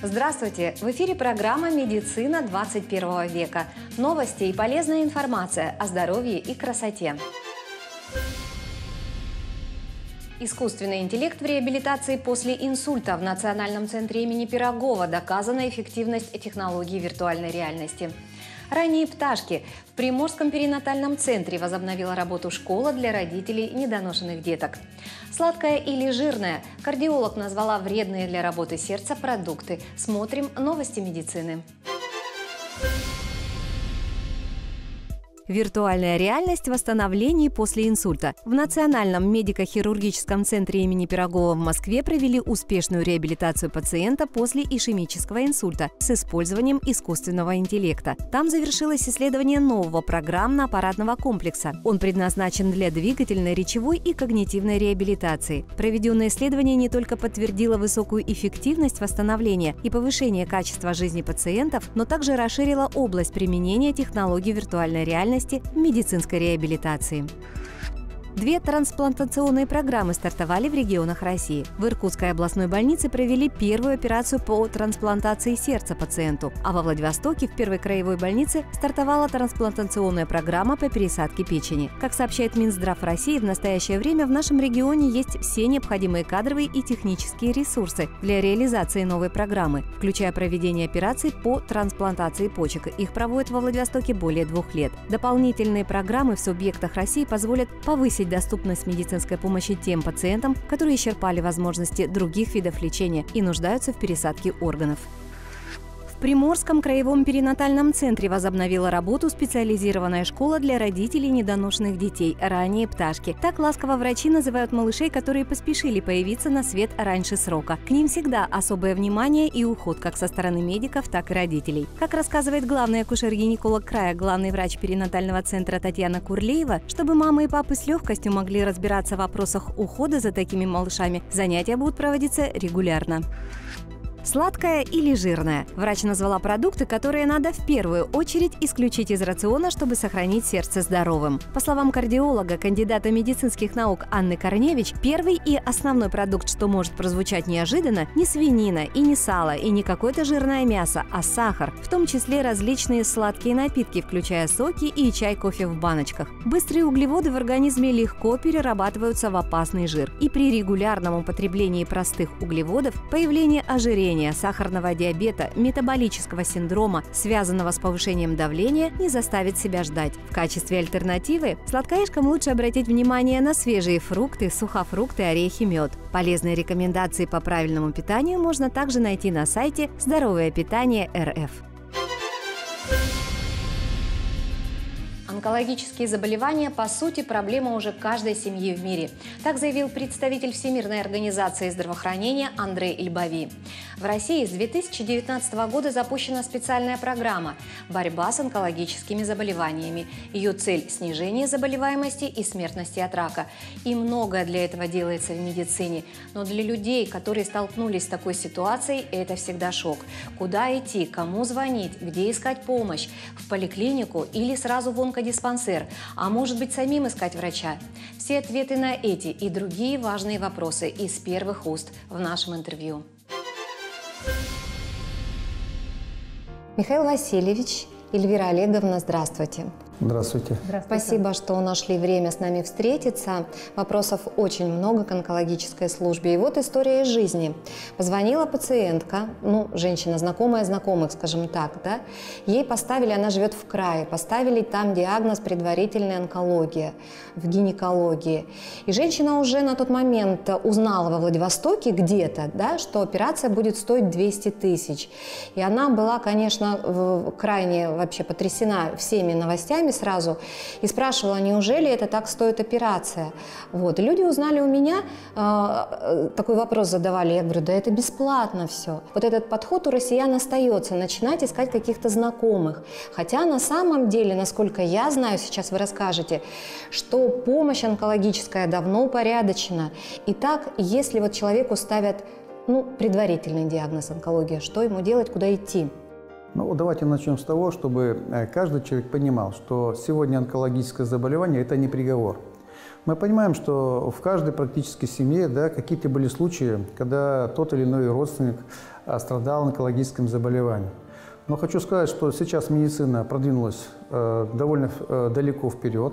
Здравствуйте! В эфире программа «Медицина 21 века». Новости и полезная информация о здоровье и красоте. Искусственный интеллект в реабилитации после инсульта. В Национальном центре имени Пирогова доказана эффективность технологий виртуальной реальности. Ранние пташки. В Приморском перинатальном центре возобновила работу школа для родителей недоношенных деток. Сладкое или жирное? Кардиолог назвала вредные для работы сердца продукты. Смотрим новости медицины. Виртуальная реальность в восстановлении после инсульта. В Национальном медико-хирургическом центре имени Пирогова в Москве провели успешную реабилитацию пациента после ишемического инсульта с использованием искусственного интеллекта. Там завершилось исследование нового программно-аппаратного комплекса. Он предназначен для двигательной, речевой и когнитивной реабилитации. Проведенное исследование не только подтвердило высокую эффективность восстановления и повышение качества жизни пациентов, но также расширило область применения технологий виртуальной реальности в медицинской реабилитации. 2 трансплантационные программы стартовали в регионах России. В Иркутской областной больнице провели первую операцию по трансплантации сердца пациенту, а во Владивостоке в Первой краевой больнице стартовала трансплантационная программа по пересадке печени. Как сообщает Минздрав России, в настоящее время в нашем регионе есть все необходимые кадровые и технические ресурсы для реализации новой программы, включая проведение операций по трансплантации почек. Их проводят во Владивостоке более 2 лет. Дополнительные программы в субъектах России позволят повысить доступность медицинской помощи тем пациентам, которые исчерпали возможности других видов лечения и нуждаются в пересадке органов. В Приморском краевом перинатальном центре возобновила работу специализированная школа для родителей недоношенных детей «Ранние пташки». Так ласково врачи называют малышей, которые поспешили появиться на свет раньше срока. К ним всегда особое внимание и уход как со стороны медиков, так и родителей. Как рассказывает главный акушер-гинеколог края, главный врач перинатального центра Татьяна Курлеева, чтобы мамы и папы с легкостью могли разбираться в вопросах ухода за такими малышами, занятия будут проводиться регулярно. Сладкое или жирное? Врач назвала продукты, которые надо в первую очередь исключить из рациона, чтобы сохранить сердце здоровым. По словам кардиолога, кандидата медицинских наук Анны Корневич, первый и основной продукт, что может прозвучать неожиданно, не свинина и не сало, и не какое-то жирное мясо, а сахар, в том числе различные сладкие напитки, включая соки и чай, кофе в баночках. Быстрые углеводы в организме легко перерабатываются в опасный жир. И при регулярном употреблении простых углеводов появление ожирения, сахарного диабета, метаболического синдрома, связанного с повышением давления, не заставит себя ждать. В качестве альтернативы сладкоежкам лучше обратить внимание на свежие фрукты, сухофрукты, орехи, мед. Полезные рекомендации по правильному питанию можно также найти на сайте «Здоровое питание РФ». Онкологические заболевания, по сути, проблема уже каждой семьи в мире. Так заявил представитель Всемирной организации здравоохранения Андрей Ильбави. В России с 2019 года запущена специальная программа «Борьба с онкологическими заболеваниями». Ее цель – снижение заболеваемости и смертности от рака. И многое для этого делается в медицине. Но для людей, которые столкнулись с такой ситуацией, это всегда шок. Куда идти, кому звонить, где искать помощь? В поликлинику или сразу в онкодиспансер? А может быть, самим искать врача? Все ответы на эти и другие важные вопросы из первых уст в нашем интервью. Михаил Васильевич, Эльвира Олеговна, здравствуйте. Здравствуйте. Спасибо, что нашли время с нами встретиться. Вопросов очень много к онкологической службе. И вот история из жизни. Позвонила пациентка, женщина, знакомая знакомых, скажем так, да? Ей поставили, она живет в крае, поставили там диагноз предварительная онкология в гинекологии. И женщина уже на тот момент узнала во Владивостоке где-то, да, что операция будет стоить 200 тысяч. И она была, конечно, крайне вообще потрясена всеми новостями сразу и спрашивала, неужели это так стоит операция. Вот. И люди узнали у меня, такой вопрос задавали, я говорю, да это бесплатно все. Вот этот подход у россиян остается, начинать искать каких-то знакомых. Хотя на самом деле, насколько я знаю, сейчас вы расскажете, что помощь онкологическая давно упорядочена. Итак, если вот человеку ставят предварительный диагноз онкология, что ему делать, куда идти? Давайте начнем с того, чтобы каждый человек понимал, что сегодня онкологическое заболевание – это не приговор. Мы понимаем, что в каждой практически семье, да, какие-то были случаи, когда тот или иной родственник страдал онкологическим заболеванием. Но хочу сказать, что сейчас медицина продвинулась довольно далеко вперед.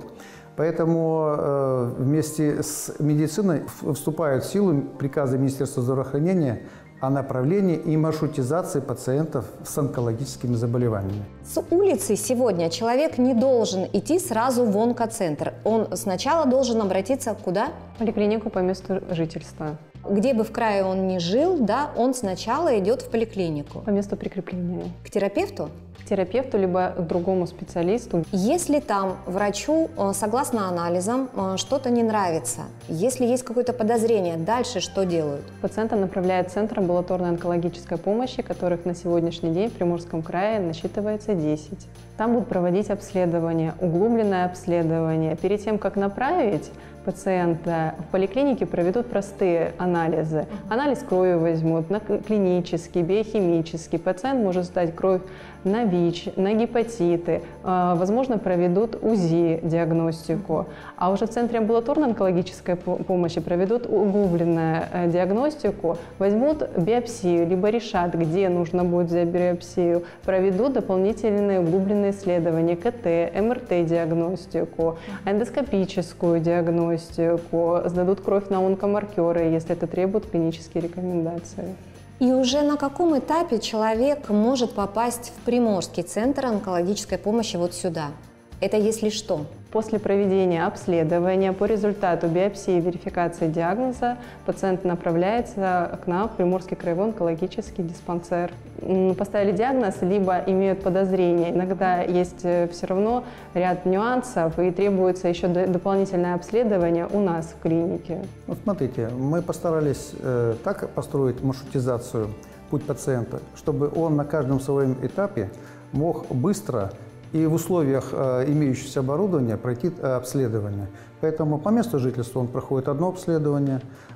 Поэтому вместе с медициной вступают в силу приказы Министерства здравоохранения о направлении и маршрутизации пациентов с онкологическими заболеваниями. С улицы сегодня человек не должен идти сразу в онкоцентр. Он сначала должен обратиться куда? В поликлинику по месту жительства. Где бы в крае он ни жил, да, он сначала идет в поликлинику. По месту прикрепления. К терапевту? К терапевту, либо к другому специалисту. Если там врачу, согласно анализам, что-то не нравится, если есть какое-то подозрение, дальше что делают? Пациента направляет в Центр амбулаторной онкологической помощи, которых на сегодняшний день в Приморском крае насчитывается 10. Там будут проводить обследование, углубленное обследование. Перед тем, как направить пациента в поликлинике, проведут простые анализы. Анализ крови возьмут, клинический, биохимический. Пациент может сдать кровь на ВИЧ, на гепатиты. Возможно, проведут УЗИ-диагностику. А уже в Центре амбулаторной онкологической помощи проведут углубленную диагностику, возьмут биопсию, либо решат, где нужно будет взять биопсию, проведут дополнительные углубленные исследования, КТ, МРТ-диагностику, эндоскопическую диагностику, сдадут кровь на онкомаркеры, если это требует клинические рекомендации. И уже на каком этапе человек может попасть в Приморский центр онкологической помощи вот сюда? Это если что? После проведения обследования по результату биопсии и верификации диагноза пациент направляется к нам в Приморский краевой онкологический диспансер. Поставили диагноз, либо имеют подозрение. Иногда есть все равно ряд нюансов и требуется еще дополнительное обследование у нас в клинике. Вот смотрите, мы постарались так построить маршрутизацию, путь пациента, чтобы он на каждом своем этапе мог быстро и в условиях имеющегося оборудования пройти обследование. Поэтому по месту жительства он проходит одно обследование,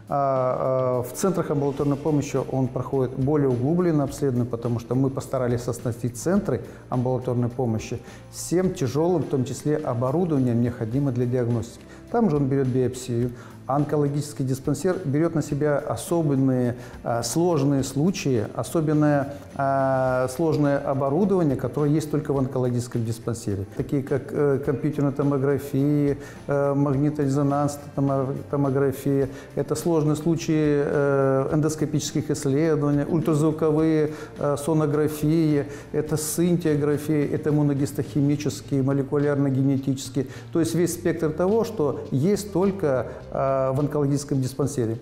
а в центрах амбулаторной помощи он проходит более углубленное обследование, потому что мы постарались оснастить центры амбулаторной помощи всем тяжелым, в том числе оборудованием, необходимым для диагностики. Там же он берет биопсию. Онкологический диспансер берет на себя особенные сложные случаи, особенное сложное оборудование, которое есть только в онкологическом диспансере, такие как компьютерная томография, магниторезонансная томография. Это сложные случаи эндоскопических исследований, ультразвуковые сонографии, это сцинтиография, это иммуногистохимические, молекулярно-генетические. То есть весь спектр того, что есть только в онкологическом диспансере.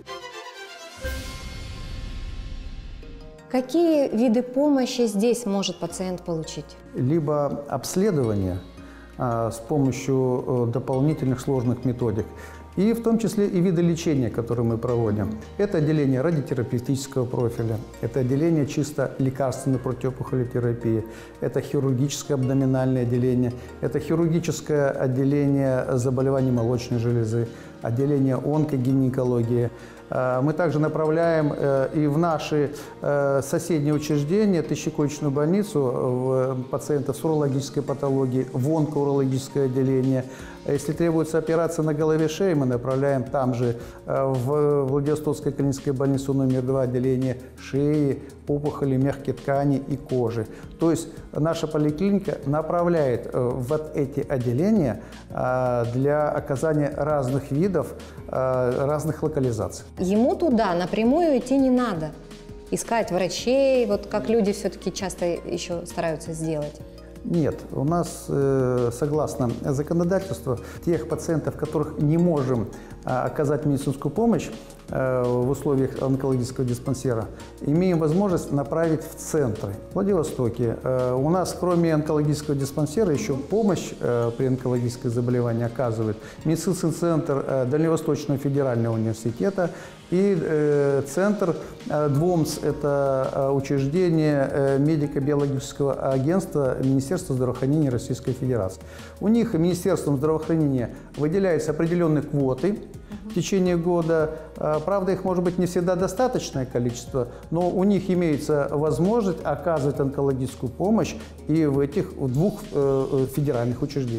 Какие виды помощи здесь может пациент получить? Либо обследование с помощью дополнительных сложных методик, и в том числе и виды лечения, которые мы проводим. Это отделение радиотерапевтического профиля, это отделение чисто лекарственной противоопухолевой терапии, это хирургическое абдоминальное отделение, это хирургическое отделение заболеваний молочной железы, отделение онкогинекологии. Мы также направляем и в наши соседние учреждения, тысячекоечную больницу, пациентов с урологической патологией, в онкоурологическое отделение. Если требуется операция на голове шеи, мы направляем там же в Владивостокской клинической больнице номер 2 отделение шеи, опухоли мягкой ткани и кожи. То есть наша поликлиника направляет вот эти отделения для оказания разных видов, разных локализаций. Ему туда напрямую идти не надо. Искать врачей, вот как люди все-таки часто еще стараются сделать. Нет, у нас, согласно законодательству, тех пациентов, которых не можем оказать медицинскую помощь в условиях онкологического диспансера, имеем возможность направить в центры. В Владивостоке у нас, кроме онкологического диспансера, еще помощь при онкологическом заболевании оказывает медицинский центр Дальневосточного федерального университета и центр ДВОМС, это учреждение медико-биологического агентства Министерства здравоохранения Российской Федерации. У них Министерством здравоохранения выделяются определенные квоты в течение года. Правда, их может быть не всегда достаточное количество, но у них имеется возможность оказывать онкологическую помощь и в этих двух федеральных учреждениях.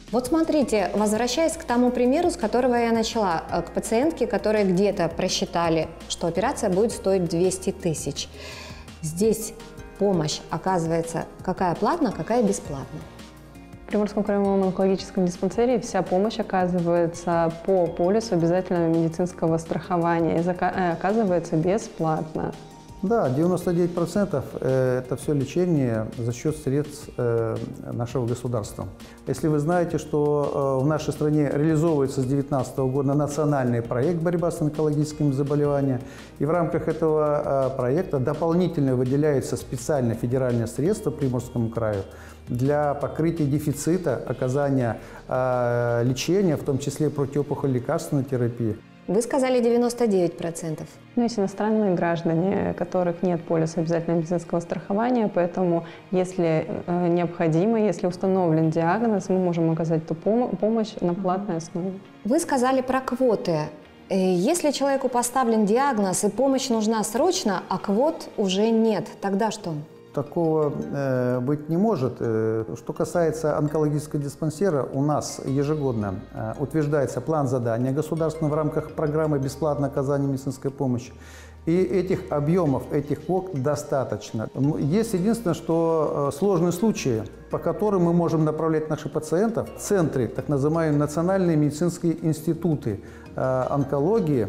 Вот смотрите, возвращаясь к тому примеру, с которого я начала, к пациентке, которые где-то просчитали, что операция будет стоить 200 тысяч. Здесь помощь, оказывается, какая платная, какая бесплатная. В Приморском краевом онкологическом диспансере вся помощь оказывается по полису обязательного медицинского страхования и оказывается бесплатно. Да, 99% это все лечение за счет средств нашего государства. Если вы знаете, что в нашей стране реализовывается с 2019 года национальный проект «Борьба с онкологическими заболеваниями», и в рамках этого проекта дополнительно выделяются специальные федеральные средства Приморскому краю для покрытия дефицита оказания лечения, в том числе противоопухолевой лекарственной терапии. Вы сказали 99%. Но есть иностранные граждане, у которых нет полиса обязательного медицинского страхования, поэтому, если необходимо, если установлен диагноз, мы можем оказать ту помощь на платной основе. Вы сказали про квоты. Если человеку поставлен диагноз и помощь нужна срочно, а квот уже нет, тогда что? Такого быть не может. Что касается онкологического диспансера, у нас ежегодно утверждается план задания государственного в рамках программы бесплатного оказания медицинской помощи. И этих объемов, этих квот достаточно. Есть единственное, что сложные случаи, по которым мы можем направлять наших пациентов в центры, так называемые национальные медицинские институты онкологии,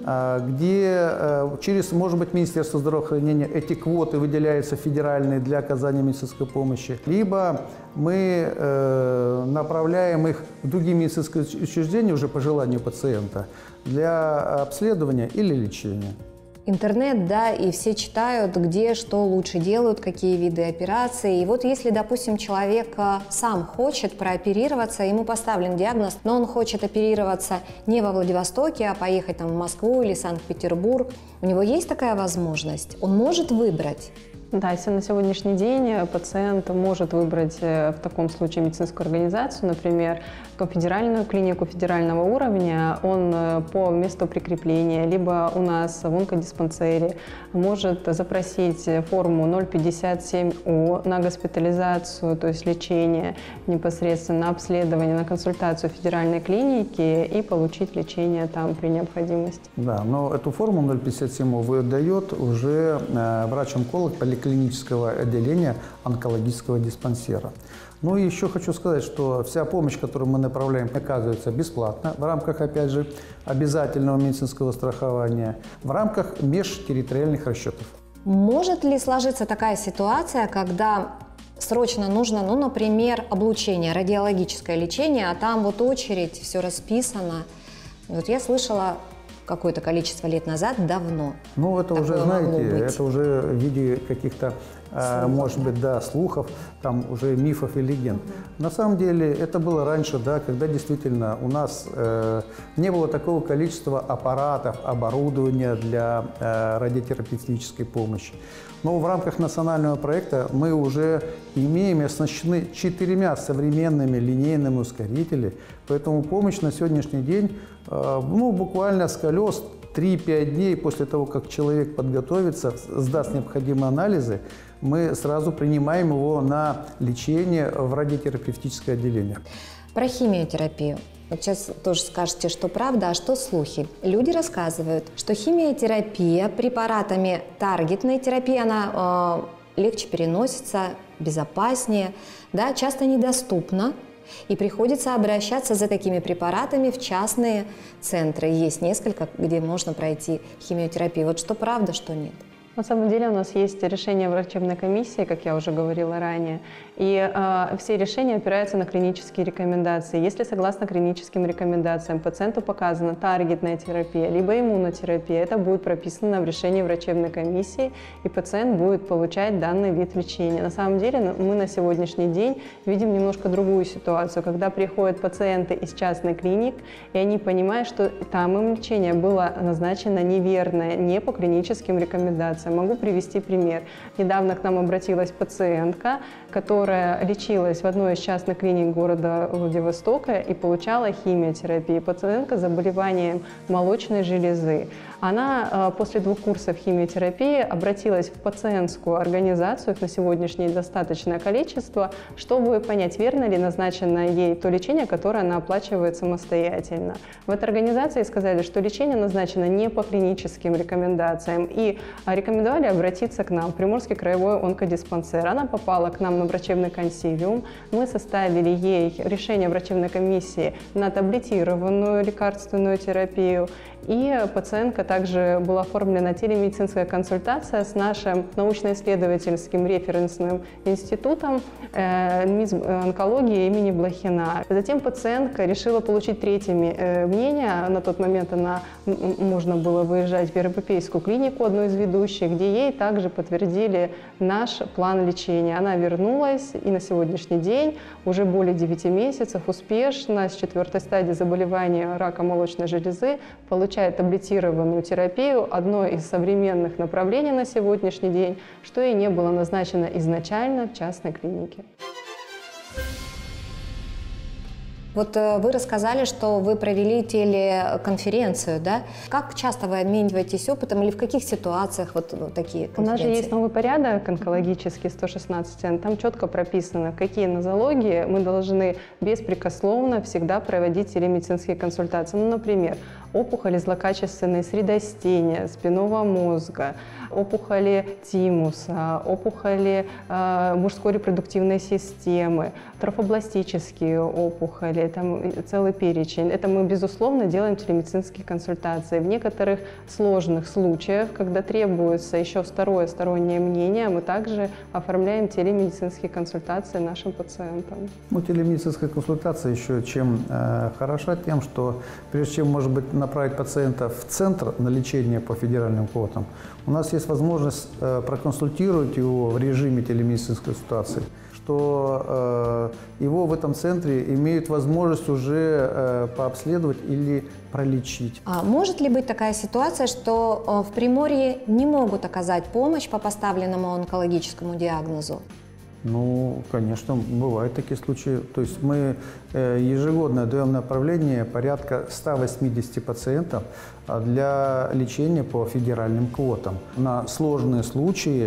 где через, может быть, Министерство здравоохранения эти квоты выделяются федеральные для оказания медицинской помощи, либо мы направляем их в другие медицинские учреждения уже по желанию пациента для обследования или лечения. Интернет, да, и все читают, где что лучше делают, какие виды операций. И вот если, допустим, человек сам хочет прооперироваться, ему поставлен диагноз, но он хочет оперироваться не во Владивостоке, а поехать там в Москву или Санкт-Петербург, у него есть такая возможность? Он может выбрать? Да, если на сегодняшний день пациент может выбрать в таком случае медицинскую организацию, например, федеральную клинику федерального уровня, он по месту прикрепления, либо у нас в онкодиспансере может запросить форму 057О на госпитализацию, то есть лечение непосредственно, на обследование, на консультацию в федеральной клинике и получить лечение там при необходимости. Да, но эту форму 057О выдает уже врач-онколог поликлинического отделения онкологического диспансера. Ну и еще хочу сказать, что вся помощь, которую мы направляем, оказывается бесплатно в рамках, опять же, обязательного медицинского страхования, в рамках межтерриториальных расчетов. Может ли сложиться такая ситуация, когда срочно нужно, ну, например, облучение, радиологическое лечение, а там вот очередь, все расписано? Вот я слышала какое-то количество лет назад, давно. Ну, это уже, знаете, это уже в виде каких-то, может быть, да, слухов, там уже мифов и легенд. На самом деле, это было раньше, да, когда действительно у нас не было такого количества аппаратов, оборудования для радиотерапевтической помощи. Но в рамках национального проекта мы уже имеем и оснащены 4 современными линейными ускорителями, поэтому помощь на сегодняшний день, ну, буквально с колес 3-5 дней после того, как человек подготовится, сдаст необходимые анализы, мы сразу принимаем его на лечение в радиотерапевтическое отделение. Про химиотерапию. Вот сейчас тоже скажете, что правда, а что слухи. Люди рассказывают, что химиотерапия препаратами таргетной терапии, она легче переносится, безопаснее, да, часто недоступна. И приходится обращаться за такими препаратами в частные центры. Есть несколько, где можно пройти химиотерапию. Вот что правда, что нет. На самом деле у нас есть решение врачебной комиссии, как я уже говорила ранее, и все решения опираются на клинические рекомендации. Если согласно клиническим рекомендациям пациенту показана таргетная терапия, либо иммунотерапия, это будет прописано в решении врачебной комиссии, и пациент будет получать данный вид лечения. На самом деле мы на сегодняшний день видим немножко другую ситуацию, когда приходят пациенты из частных клиник, и они понимают, что там им лечение было назначено неверное, не по клиническим рекомендациям. Могу привести пример. Недавно к нам обратилась пациентка, которая лечилась в одной из частных клиник города Владивостока и получала химиотерапию. Пациентка с заболеванием молочной железы. Она после 2 курсов химиотерапии обратилась в пациентскую организацию, их на сегодняшний день достаточное количество, чтобы понять, верно ли назначено ей то лечение, которое она оплачивает самостоятельно. В этой организации сказали, что лечение назначено не по клиническим рекомендациям и рекомендовали обратиться к нам, в Приморский краевой онкодиспансер. Она попала к нам на врачебный консилиум. Мы составили ей решение врачебной комиссии на таблетированную лекарственную терапию. И пациентка также была оформлена телемедицинская консультация с нашим научно-исследовательским референсным институтом МИЗ онкологии имени Блохина. Затем пациентка решила получить третье мнение. На тот момент можно было выезжать в Европейскую клинику, одну из ведущих, где ей также подтвердили наш план лечения. Она вернулась и на сегодняшний день уже более 9 месяцев успешно с 4-й стадии заболевания рака молочной железы получает таблетированную терапию, одно из современных направлений на сегодняшний день, что и не было назначено изначально в частной клинике. Вот вы рассказали, что вы провели телеконференцию, да? Как часто вы обмениваетесь опытом или в каких ситуациях вот такие конференции? У нас же есть новый порядок онкологический 116, там четко прописано, какие нозологии мы должны беспрекословно всегда проводить телемедицинские консультации. Ну, например, опухоли злокачественной средостения, спинного мозга, опухоли тимуса, опухоли мужской репродуктивной системы, трофобластические опухоли, там целый перечень. Это мы, безусловно, делаем телемедицинские консультации. В некоторых сложных случаях, когда требуется еще второе стороннее мнение, мы также оформляем телемедицинские консультации нашим пациентам. Ну, телемедицинская консультация еще чем хороша тем, что прежде чем, может быть, направить пациента в центр на лечение по федеральным квотам, у нас есть возможность проконсультировать его в режиме телемедицинской консультации, что его в этом центре имеют возможность уже пообследовать или пролечить. А может ли быть такая ситуация, что в Приморье не могут оказать помощь по поставленному онкологическому диагнозу? Ну, конечно, бывают такие случаи. То есть мы ежегодно даем направление порядка 180 пациентов для лечения по федеральным квотам. На сложные случаи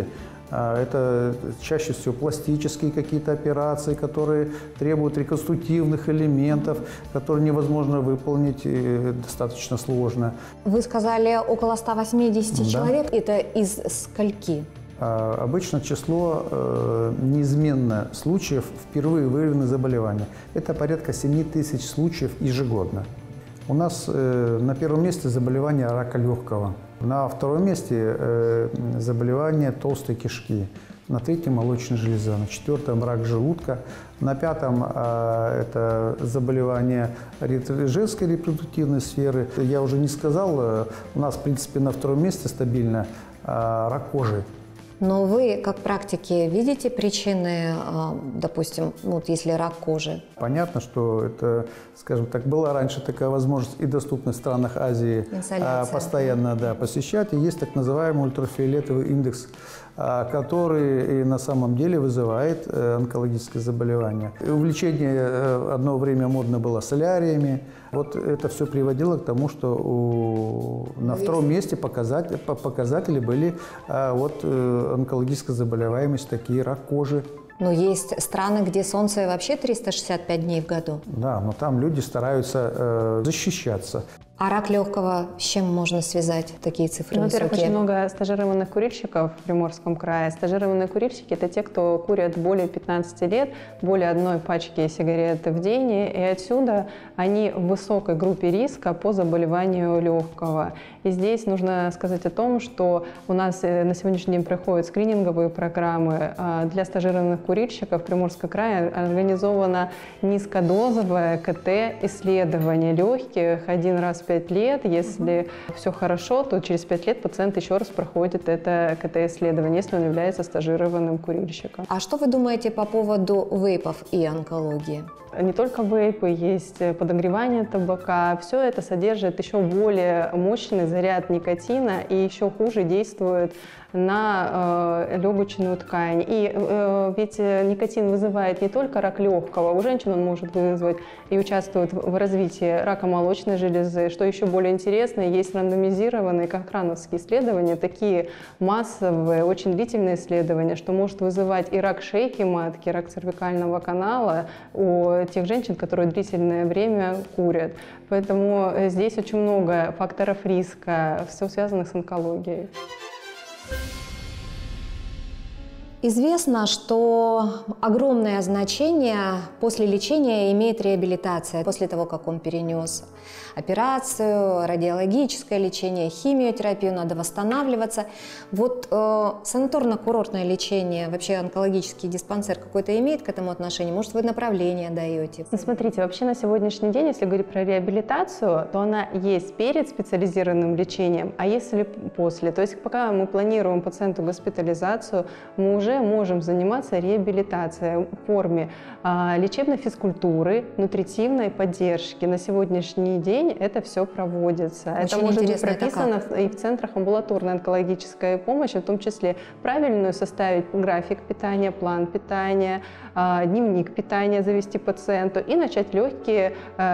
это чаще всего пластические какие-то операции, которые требуют реконструктивных элементов, которые невозможно выполнить, достаточно сложно. Вы сказали около 180 Да. человек. Это из скольки? Обычно число неизменно случаев впервые выявленных заболеваний. Это порядка 7 тысяч случаев ежегодно. У нас на первом месте заболевание рака легкого, на втором месте заболевание толстой кишки, на третьем молочная железа, на четвертом рак желудка, на пятом это заболевание женской репродуктивной сферы. Я уже не сказал, у нас в принципе на втором месте стабильно рак кожи. Но вы, как практики, видите причины, допустим, вот если рак кожи? Понятно, что это, скажем так, была раньше такая возможность и доступна в странах Азии постоянно посещать. И есть так называемый ультрафиолетовый индекс, который на самом деле вызывает онкологическое заболевание. И увлечение одно время модно было соляриями. Вот это все приводило к тому, что на втором месте показатели были онкологическая заболеваемость, такие рак кожи. Но есть страны, где солнце вообще 365 дней в году. Да, но там люди стараются защищаться. А рак легкого с чем можно связать такие цифры высокие? Во-первых, очень много стажированных курильщиков в Приморском крае. Стажированные курильщики – это те, кто курят более 15 лет, более одной пачки сигарет в день, и отсюда они в высокой группе риска по заболеванию легкого. И здесь нужно сказать о том, что у нас на сегодняшний день проходят скрининговые программы для стажированных курильщиков. В Приморском крае организовано низкодозовое КТ-исследование легких один раз в 5 лет. Если все хорошо, то через 5 лет пациент еще раз проходит это КТ-исследование, если он является стажированным курильщиком. А что вы думаете по поводу вейпов и онкологии? Не только вейпы, есть подогревание табака. Все это содержит еще более мощный заряд никотина и еще хуже действует на легочную ткань. И ведь никотин вызывает не только рак легкого, у женщин он может вызвать и участвует в развитии рака молочной железы. Что еще более интересно, есть рандомизированные кохрановские исследования, такие массовые, очень длительные исследования, что может вызывать и рак шейки матки, рак цервикального канала у тех женщин, которые длительное время курят. Поэтому здесь очень много факторов риска, все связанных с онкологией. Известно, что огромное значение после лечения имеет реабилитация. После того, как он перенес операцию, радиологическое лечение, химиотерапию, надо восстанавливаться. Вот санаторно-курортное лечение, вообще онкологический диспансер какой-то имеет к этому отношение? Может, вы направление даете? Ну, смотрите, вообще на сегодняшний день, если говорить про реабилитацию, то она есть перед специализированным лечением, а если после. То есть пока мы планируем пациенту госпитализацию, мы уже можем заниматься реабилитацией в форме лечебной физкультуры, нутритивной поддержки. На сегодняшний день это все проводится. Очень это может быть интересно, прописано и в центрах амбулаторной онкологической помощи, в том числе правильную составить график питания, план питания, дневник питания завести пациенту и начать легкую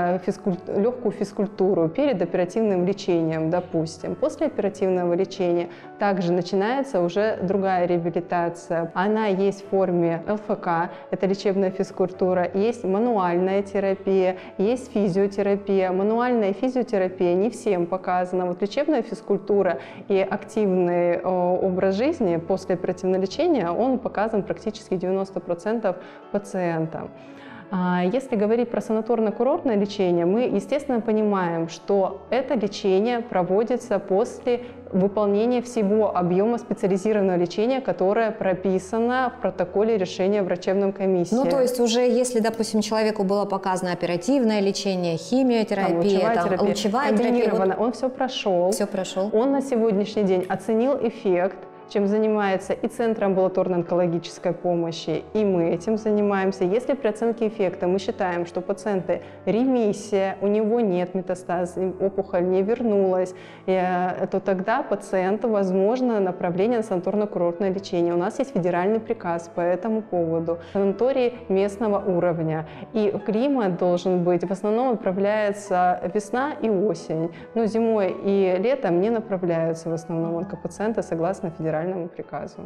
физкультуру перед оперативным лечением, допустим. После оперативного лечения также начинается уже другая реабилитация. Она есть в форме ЛФК, это лечебная физкультура, есть мануальная терапия, есть физиотерапия. Мануальная физиотерапия не всем показана. Вот лечебная физкультура и активный образ жизни после оперативного лечения, он показан практически 90% пациентам. Если говорить про санаторно-курортное лечение, мы, естественно, понимаем, что это лечение проводится после выполнения всего объема специализированного лечения, которое прописано в протоколе решения врачебной комиссии. Ну, то есть уже если, допустим, человеку было показано оперативное лечение, химиотерапия, лучевая терапия, вот... он все прошел. Все прошел. Он на сегодняшний день оценил эффект, чем занимается и Центр амбулаторной онкологической помощи, и мы этим занимаемся. Если при оценке эффекта мы считаем, что у пациента ремиссия, у него нет метастаз, опухоль не вернулась, то тогда пациенту возможно направление на санаторно-курортное лечение. У нас есть федеральный приказ по этому поводу. Санатории местного уровня. И климат должен быть, в основном направляется весна и осень. Но зимой и летом не направляются в основном онкопациенты согласно федеральному приказу.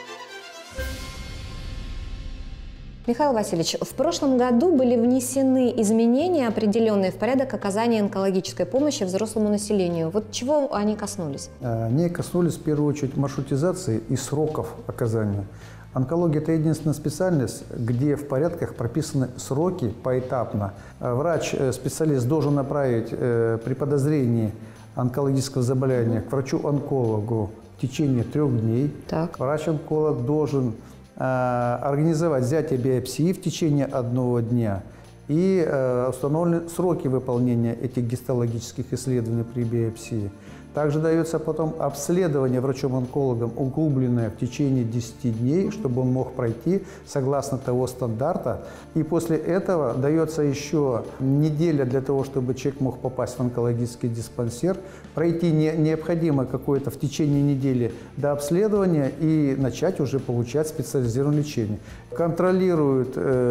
Михаил Васильевич, в прошлом году были внесены изменения, определенные в порядок оказания онкологической помощи взрослому населению. Вот чего они коснулись? Они коснулись в первую очередь маршрутизации и сроков оказания. Онкология – это единственная специальность, где в порядках прописаны сроки поэтапно. Врач-специалист должен направить при подозрении онкологического заболевания к врачу-онкологу в течение 3 дней. Так. Врач-онколог должен организовать взятие биопсии в течение 1 дня и установлены сроки выполнения этих гистологических исследований при биопсии. Также дается потом обследование врачом-онкологом углубленное в течение 10 дней, чтобы он мог пройти согласно того стандарта. И после этого дается еще неделя для того, чтобы человек мог попасть в онкологический диспансер. Пройти необходимо какое-то в течение недели до обследования и начать уже получать специализированное лечение. Контролируют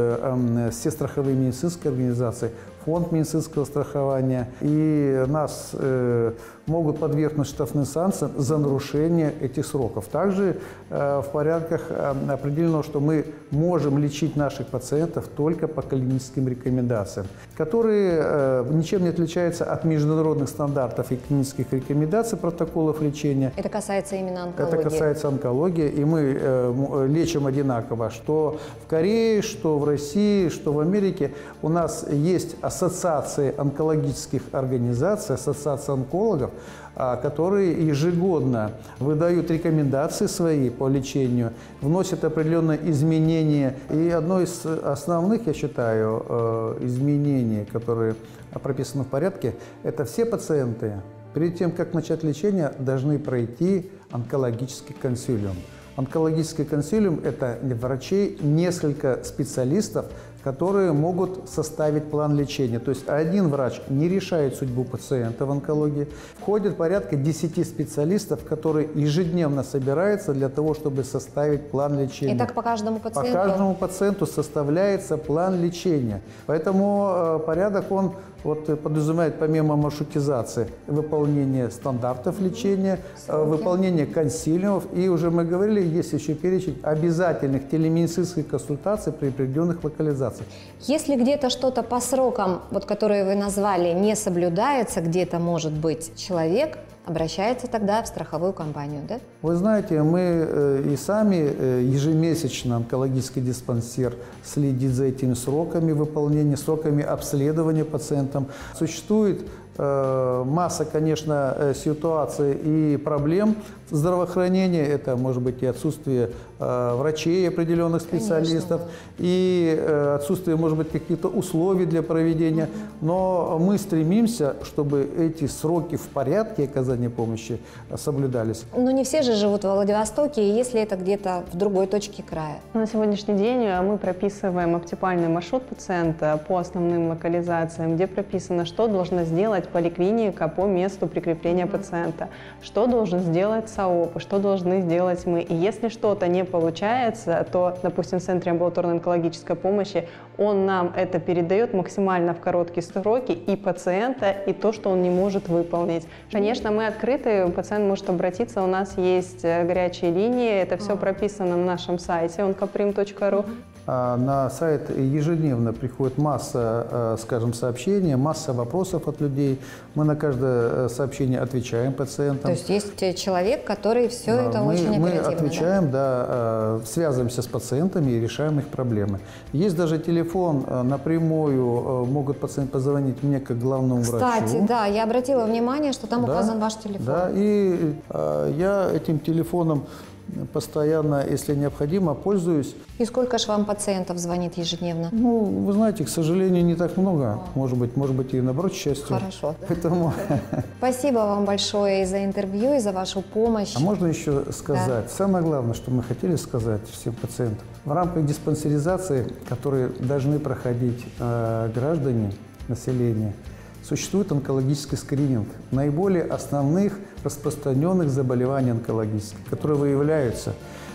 все страховые медицинские организации, фонд медицинского страхования, и нас могут подвергнуть штрафным санкциям за нарушение этих сроков. Также в порядках определено, что мы можем лечить наших пациентов только по клиническим рекомендациям, которые ничем не отличаются от международных стандартов и клинических рекомендаций протоколов лечения. Это касается именно онкологии? Это касается онкологии, и мы лечим одинаково, что в Корее, что в России, что в Америке. У нас есть ассоциации онкологических организаций, ассоциации онкологов, которые ежегодно выдают рекомендации свои по лечению, вносят определенные изменения. И одно из основных, я считаю, изменений, которые прописаны в порядке, это все пациенты перед тем, как начать лечение, должны пройти онкологический консилиум. Онкологический консилиум – это врачей, несколько специалистов, которые могут составить план лечения. То есть один врач не решает судьбу пациента в онкологии. Входит порядка 10 специалистов, которые ежедневно собираются для того, чтобы составить план лечения. И так по каждому пациенту? По каждому пациенту составляется план лечения. Поэтому порядок, он подразумевает помимо маршрутизации выполнение стандартов лечения, выполнение консилиумов. И уже мы говорили, есть еще перечень обязательных телемедицинских консультаций при определенных локализациях. Если где-то что-то по срокам, которые вы назвали, не соблюдается, где-то, может быть, человек обращается тогда в страховую компанию, да? Вы знаете, мы и сами ежемесячно онкологический диспансер следит за этими сроками выполнения, сроками обследования пациентам. Существует масса, конечно, ситуаций и проблем здравоохранения. Это может быть и отсутствие врачей, определенных специалистов, конечно, и отсутствие, может быть, каких-то условий для проведения. Но мы стремимся, чтобы эти сроки в порядке оказания помощи соблюдались. Но не все же живут в Владивостоке, и если это где-то в другой точке края. На сегодняшний день мы прописываем оптимальный маршрут пациента по основным локализациям, где прописано, что должна сделать поликлиника по месту прикрепления пациента, что должен сделать САОП, что должны сделать мы. И если что-то не получается, то, допустим, в Центре амбулаторной онкологической помощи он нам это передает максимально в короткие сроки и пациента, и то, что он не может выполнить. Конечно, мы открыты, пациент может обратиться, у нас есть горячие линии, это все прописано на нашем сайте oncoprim.ru. На сайт ежедневно приходит масса, скажем, сообщений, масса вопросов от людей. Мы на каждое сообщение отвечаем пациентам. То есть есть человек, который все это очень оперативно. Мы отвечаем, да, связываемся с пациентами и решаем их проблемы. Есть даже телефон, напрямую могут пациенты позвонить мне как главному врачу. Кстати, да, я обратила внимание, что там указан ваш телефон. Да, и я этим телефоном постоянно, если необходимо, пользуюсь. И сколько же вам пациентов звонит ежедневно? Ну, вы знаете, к сожалению, не так много. Может быть и наоборот, к счастью. Хорошо. Поэтому... Спасибо вам большое и за интервью, и за вашу помощь. А можно еще сказать? Самое главное, что мы хотели сказать всем пациентам. В рамках диспансеризации, которые должны проходить граждане, население, существует онкологический скрининг наиболее основных распространенных заболеваний онкологических, которые выявляются,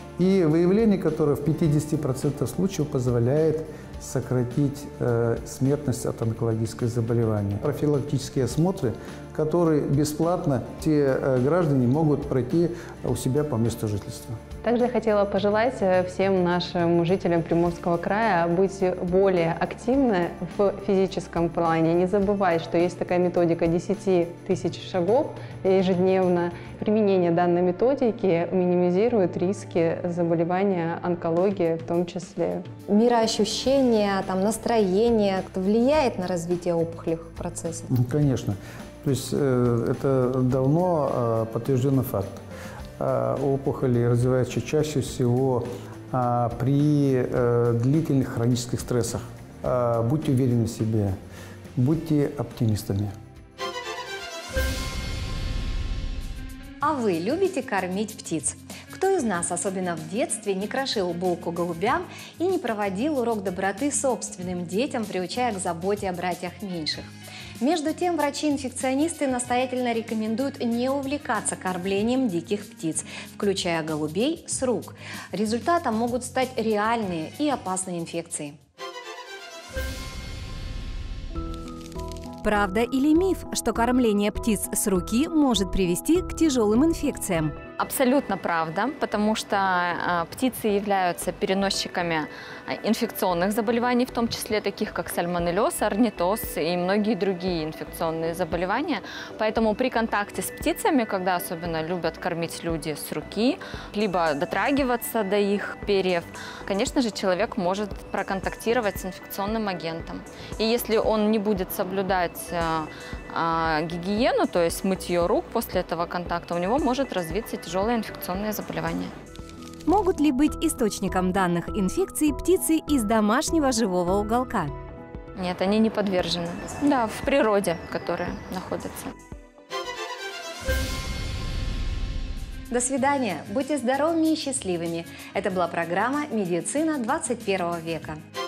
и выявление которых в 50% случаев позволяет сократить смертность от онкологического заболевания. Профилактические осмотры, которые бесплатно все граждане могут пройти у себя по месту жительства. Также я хотела пожелать всем нашим жителям Приморского края быть более активны в физическом плане. Не забывать, что есть такая методика 10 тысяч шагов ежедневно. Применение данной методики минимизирует риски заболевания онкологии в том числе. Мироощущение, настроение влияет на развитие опухолевых процессов? Конечно. То есть это давно подтвержденный факт. Опухоли развиваются чаще всего при длительных хронических стрессах. Будьте уверены в себе, будьте оптимистами. А вы любите кормить птиц? Кто из нас, особенно в детстве, не крошил булку голубям и не проводил урок доброты собственным детям, приучая к заботе о братьях меньших? Между тем, врачи-инфекционисты настоятельно рекомендуют не увлекаться кормлением диких птиц, включая голубей, с рук. Результатом могут стать реальные и опасные инфекции. Правда или миф, что кормление птиц с руки может привести к тяжелым инфекциям? Абсолютно правда, потому что птицы являются переносчиками инфекционных заболеваний, в том числе таких как сальмонеллез, орнитоз и многие другие инфекционные заболевания. Поэтому при контакте с птицами, когда особенно любят кормить люди с руки, либо дотрагиваться до их перьев, конечно же, человек может проконтактировать с инфекционным агентом. И если он не будет соблюдать гигиену, то есть мытье рук после этого контакта, у него может развиться тяжелое инфекционное заболевание. Могут ли быть источником данных инфекций птицы из домашнего живого уголка? Нет, они не подвержены. Да, в природе, которая находится. До свидания. Будьте здоровыми и счастливыми. Это была программа «Медицина 21 века».